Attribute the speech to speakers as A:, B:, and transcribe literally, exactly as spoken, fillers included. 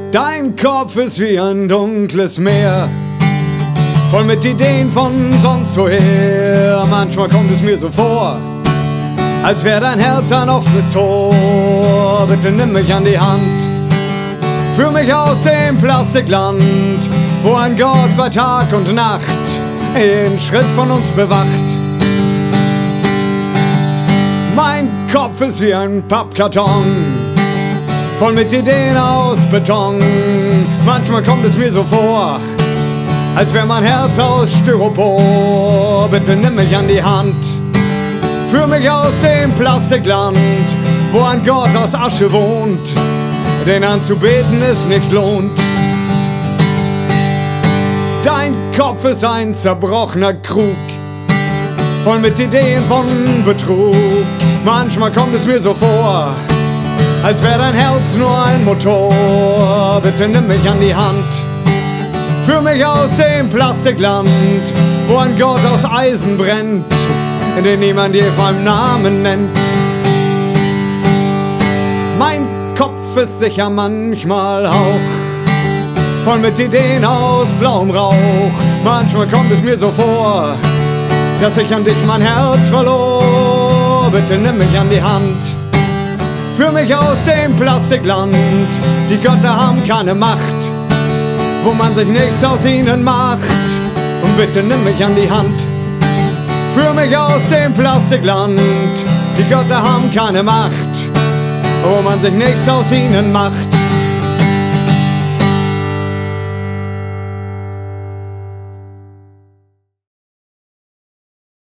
A: Dein Kopf ist wie ein dunkles Meer, voll mit Ideen von sonst woher. Manchmal kommt es mir so vor, als wär dein Herz ein offenes Tor. Bitte nimm mich an die Hand, führ mich aus dem Plastikland, wo ein Gott bei Tag und Nacht jeden Schritt von uns bewacht. Mein Kopf ist wie ein Pappkarton, voll mit Ideen aus Beton. Manchmal kommt es mir so vor, als wär mein Herz aus Styropor. Bitte nimm mich an die Hand, führ mich aus dem Plastikland, wo ein Gott aus Asche wohnt, den anzubeten es nicht lohnt. Dein Kopf ist ein zerbrochener Krug, voll mit Ideen von Betrug. Manchmal kommt es mir so vor, als wär dein Herz nur ein Motor. Bitte nimm mich an die Hand, führ mich aus dem Plastikland, wo ein Gott aus Eisen brennt, den niemand je beim Namen nennt. Mein Kopf ist sicher manchmal Hauch, voll mit Ideen aus blauem Rauch. Manchmal kommt es mir so vor, dass ich an dich mein Herz verlor. Bitte nimm mich an die Hand, führ mich aus dem Plastikland. Die Götter haben keine Macht, wo man sich nichts aus ihnen macht. Und bitte nimm mich an die Hand, führ mich aus dem Plastikland. Die Götter haben keine Macht, wo man sich nichts aus ihnen macht.